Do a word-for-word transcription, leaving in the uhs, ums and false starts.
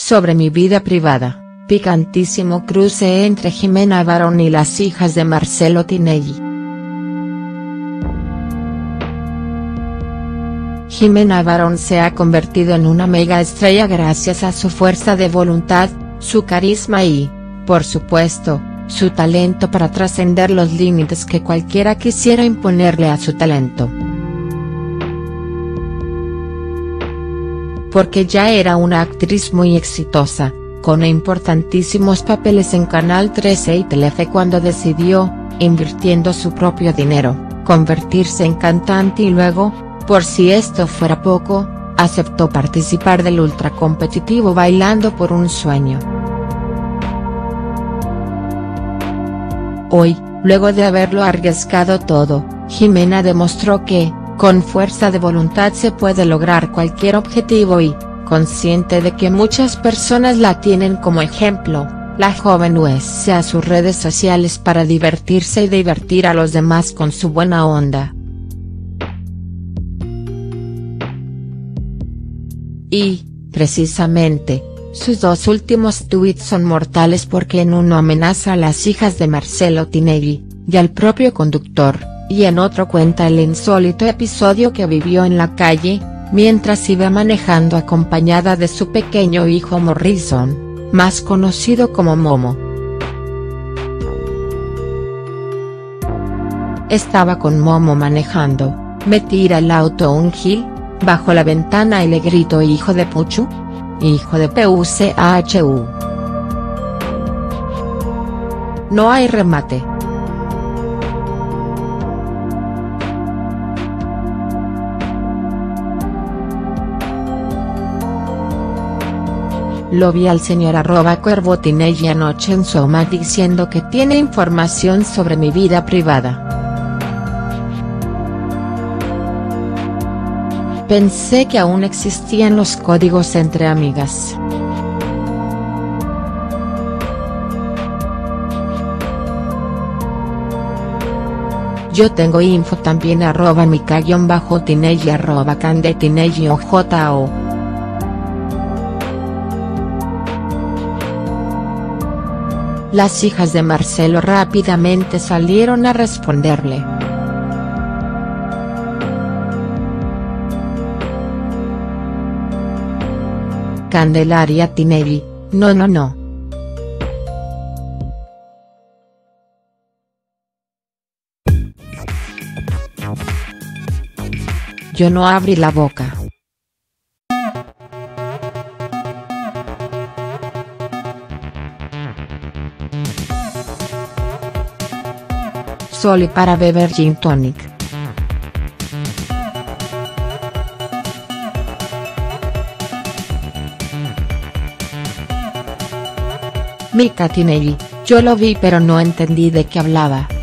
sobre mi vida privada, picantísimo cruce entre Ximena Barón y las hijas de Marcelo Tinelli. Ximena Barón se ha convertido en una mega estrella gracias a su fuerza de voluntad, su carisma y, por supuesto, su talento para trascender los límites que cualquiera quisiera imponerle a su talento. Porque ya era una actriz muy exitosa, con importantísimos papeles en Canal trece y Telefe cuando decidió, invirtiendo su propio dinero, convertirse en cantante y luego, por si esto fuera poco, aceptó participar del ultracompetitivo Bailando por un Sueño. Hoy, luego de haberlo arriesgado todo, Ximena demostró que, con fuerza de voluntad se puede lograr cualquier objetivo y, consciente de que muchas personas la tienen como ejemplo, la joven usa a sus redes sociales para divertirse y divertir a los demás con su buena onda. Y, precisamente, sus dos últimos tweets son mortales porque en uno amenaza a las hijas de Marcelo Tinelli, y al propio conductor, y en otro cuenta el insólito episodio que vivió en la calle, mientras iba manejando acompañada de su pequeño hijo Morrison, más conocido como Momo. Estaba con Momo manejando, me tira el auto un gil, bajo la ventana y le grito hijo de puchu, hijo de puchu. No hay remate. Lo vi al señor arroba Cuervo Tinelli anoche en su home diciendo que tiene información sobre mi vida privada. Pensé que aún existían los códigos entre amigas. Yo tengo info también arroba mica-tinelli arroba candetinelli o jo. Las hijas de Marcelo rápidamente salieron a responderle. Candelaria Tinelli, no no no. Yo no abrí la boca. Solo para beber gin tonic. Mica Tinelli, yo lo vi pero no entendí de qué hablaba.